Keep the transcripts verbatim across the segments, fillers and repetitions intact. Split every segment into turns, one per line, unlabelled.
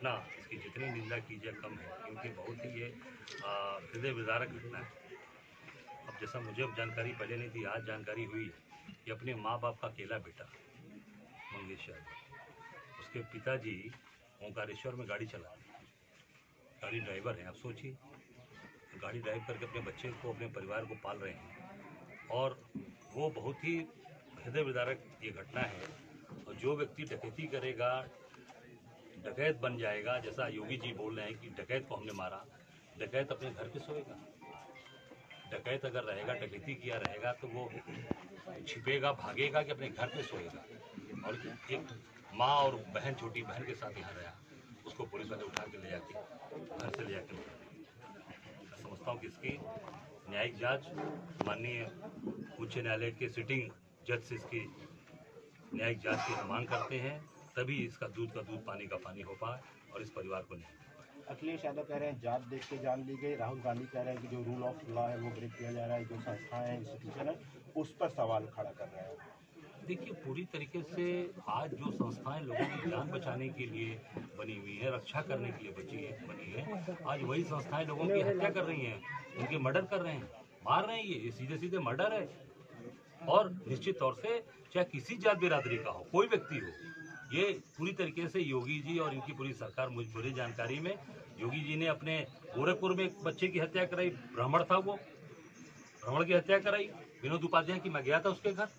घटना, इसकी जितनी निंदा की जाए कम है, क्योंकि बहुत ही ये हृदय विदारक घटना है। अब जैसा मुझे अब जानकारी पहले नहीं थी, आज जानकारी हुई कि अपने माँ बाप का अकेला बेटा मंगेश यादव, उसके पिताजी ओंकारेश्वर में गाड़ी चला रहे हैं, गाड़ी ड्राइवर हैं। आप सोचिए, गाड़ी ड्राइव करके अपने बच्चे को, अपने परिवार को पाल रहे हैं, और वो बहुत ही हृदय विदारक ये घटना है। और जो व्यक्ति डकैती करेगा, डकैत बन जाएगा, जैसा योगी जी बोल रहे हैं कि डकैत को हमने मारा, डकैत अपने घर पे सोएगा। डकैत अगर रहेगा, डकैती किया रहेगा, तो वो छिपेगा, भागेगा कि अपने घर पे सोएगा। और एक माँ और बहन, छोटी बहन के साथ यहाँ रहा, उसको पुलिस वाले उठा के ले जाके घर से ले जाके मैं समझता हूँ कि इसकी न्यायिक जांच माननीय उच्च न्यायालय के सिटिंग जज से इसकी न्यायिक जांच की हम मांग करते हैं, तभी इसका दूध का दूध, पानी का पानी हो पाए और इस परिवार को न्याय।
अखिलेश यादव कह रहे हैं जात देख के जान ली गई, राहुल गांधी कह रहे हैं कि जो रूल ऑफ लॉ है वो ब्रेक किया जा रहा है, जो संस्थाएं हैं, इंस्टीट्यूशन है, उस पर सवाल खड़ा कर रहे हैं।
देखिए, पूरी तरीके से आज जो संस्थाएं लोगों की जान बचाने के लिए बनी हुई है, रक्षा करने के लिए बची है बनी है, आज वही संस्थाएं लोगों की हत्या कर रही हैं, उनके मर्डर कर रहे हैं, मार रहे हैं। ये सीधे सीधे मर्डर है। और निश्चित तौर से चाहे किसी जात बिरादरी का हो, कोई व्यक्ति हो, ये पूरी तरीके से योगी जी और इनकी पूरी सरकार, मुझे जानकारी में योगी जी ने अपने गोरखपुर में एक बच्चे की हत्या कराई, ब्राह्मण था वो, ब्राह्मण की हत्या कराई, विनोद उपाध्याय की। मैं गया था उसके घर।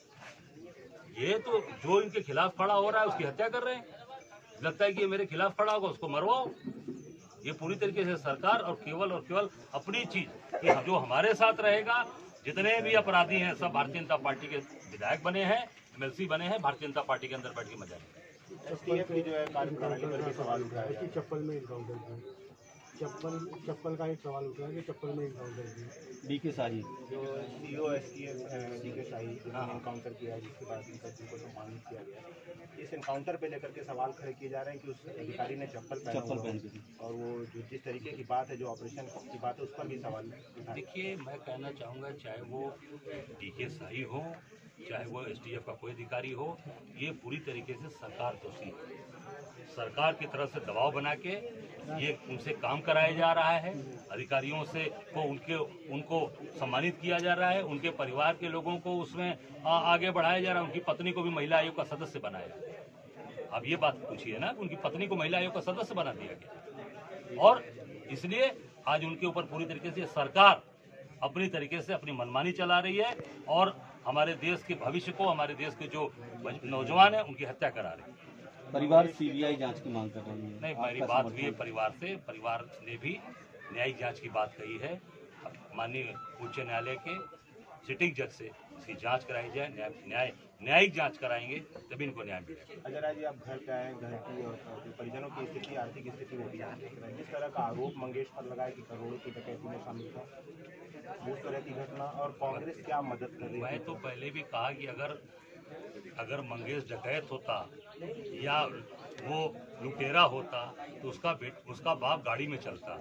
ये तो जो इनके खिलाफ खड़ा हो रहा है उसकी हत्या कर रहे हैं। लगता है कि ये मेरे खिलाफ खड़ा होगा, उसको मरवाओ। ये पूरी तरीके से सरकार और केवल और केवल अपनी चीज कि जो हमारे साथ रहेगा, जितने भी अपराधी हैं सब भारतीय जनता पार्टी के विधायक बने हैं, एमएलसी बने हैं, भारतीय जनता पार्टी के अंदर बैठ के मजा लेंगे।
एसटीएफ की जो है कार्यप्रणाली पर भी सवाल उठाया है।
चप्पल में इनकाउंटर किया, चप्पल चप्पल का एक सवाल उठ रहा है कि चप्पल में इनकाउंटर किया।
डीके शाही जो सीईओ एसटीएफ डीके शाही जिन्होंने इनकाउंटर किया है, जिसके बाद उनको सम्मानित किया गया, इस इनकाउंटर पे लेकर के सवाल खड़े किए जा रहे हैं कि उस अधिकारी ने चप्पल चप्पल पहन के, और वो जो जिस तरीके की बात है, जो ऑपरेशन की बात है, उस पर भी सवाल।
देखिए, मैं कहना चाहूँगा, चाहे वो डीके शाही हो, चाहे वो एसटीएफ का कोई अधिकारी हो, ये पूरी तरीके से सरकार दोषी है। सरकार की तरफ से दबाव बना के ये उनसे काम कराया जा रहा है, अधिकारियों से को उनके उनको सम्मानित किया जा रहा है, उनके परिवार के लोगों को उसमें आ, आगे बढ़ाया जा रहा है। उनकी पत्नी को भी महिला आयोग का सदस्य बनाया। अब ये बात पूछिए ना, उनकी पत्नी को महिला आयोग का सदस्य बना दिया गया, और इसलिए आज उनके ऊपर पूरी तरीके से सरकार अपनी तरीके से अपनी मनमानी चला रही है, और हमारे देश के भविष्य को, हमारे देश के जो नौजवान है, उनकी हत्या करा रही है।
परिवार सीबीआई जांच की मांग कर रही है।
नहीं, मेरी बात हुई है परिवार से, परिवार ने भी न्यायिक जांच की बात कही है। माननीय उच्च न्यायालय के सिटिंग जज से इसकी जांच कराई जाए, न्याय न्याय न्यायिक जांच कराएंगे तभी इनको न्याय मिलेगा।
अजय राय जी, आप घर पे आए, घर की और परिजनों की स्थिति, आर्थिक स्थिति वो भी जान देख रहे हैं। जिस तरह का आरोप मंगेश पर लगाया कि करोड़ों की डकैती में शामिल था, उस तरह की घटना, और कांग्रेस क्या मदद कर रही है?
मैं तो पहले भी कहा कि अगर अगर मंगेश डकैत होता या वो लुटेरा होता तो उसका बेट उसका बाप गाड़ी में चलता।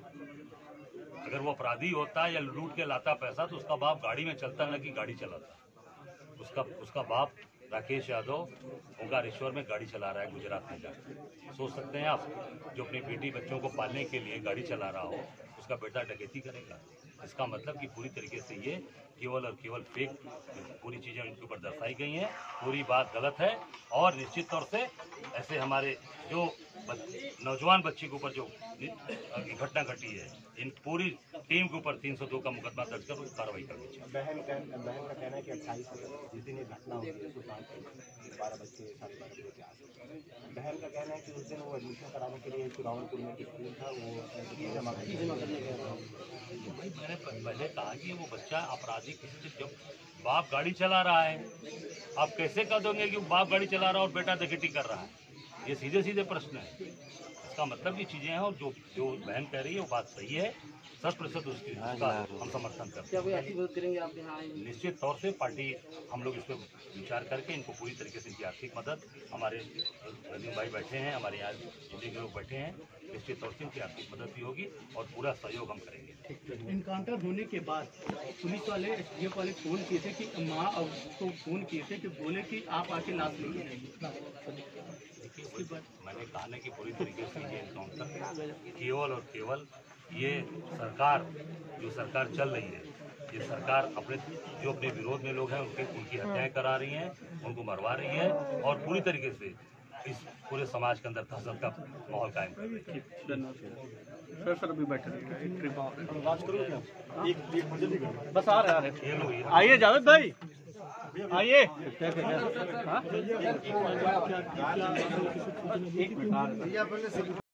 अगर वो अपराधी होता या लूट के लाता पैसा तो उसका बाप गाड़ी में चलता, न कि गाड़ी चलाता। उसका उसका बाप राकेश यादव ओंकारेश्वर में गाड़ी चला रहा है, गुजरात में जाकर। सोच सकते हैं आप, जो अपनी बेटी बच्चों को पालने के लिए गाड़ी चला रहा हो, उसका बेटा डकैती करेगा। इसका मतलब कि पूरी तरीके से ये केवल और केवल फेक पूरी चीज़ें उनके ऊपर दर्शाई गई हैं। पूरी बात गलत है, और निश्चित तौर से ऐसे हमारे जो नौजवान बच्ची के ऊपर जो घटना घटी है, इन पूरी टीम के ऊपर तीन सौ दो का मुकदमा दर्ज कर कार्रवाई करनी चाहिए।
बहन का बहन का कहना है कि अट्ठाईस जिस दिन ये घटना हुई है, सुशांत बारह बच्चे साढ़े बारह बजे के आसपास, बहन का कहना है कि उस दिन वो एडमिशन कराने के लिए रावणपुर में स्कूल था, वो जमा करने गया।
भाई, मैंने पहले कहा कि वो बच्चा अपराधी किसी से, जब बाप गाड़ी चला रहा है, आप कैसे कह दोगे कि बाप गाड़ी चला रहा है और बेटा डकैती कर रहा है? ये सीधे सीधे प्रश्न है। इसका मतलब ये चीजें हैं, और जो जो बहन कह रही है वो बात सही है, शत प्रतिशत उसकी उसका हम समर्थन करते हैं। निश्चित तौर से पार्टी, हम लोग इस पर विचार करके इनको पूरी तरीके से इनकी आर्थिक मदद, हमारे रंजन भाई बैठे हैं, हमारे यहाँ जिले के लोग बैठे हैं, निश्चित तौर से इनकी आर्थिक मदद भी होगी और पूरा सहयोग हम करेंगे।
इनकाउंटर होने के बाद पुलिस वाले, एसटीएफ वाले फोन किए थे कि माँ और उसको फोन किए थे कि बोले कि आप आके लाश लेके जाइए।
देखिए मैंने कहा ना कि पूरी तरीके से ये एनकाउंटर केवल और केवल ये सरकार जो सरकार चल रही है, ये सरकार अपने जो अपने विरोध में लोग हैं उनके उनकी हत्याएं करा रही हैं, उनको मरवा रही है और पूरी तरीके से इस पूरे समाज के अंदर दहशत का माहौल कायम कर रही है।
सर सर अभी बैठे रहिए, एक ट्रिप और
बात करो क्या एक एक बजे निकल
बस आ रहे आ रहे
ये लोग ये
आइए जावेद भाई आइए
एक मिनट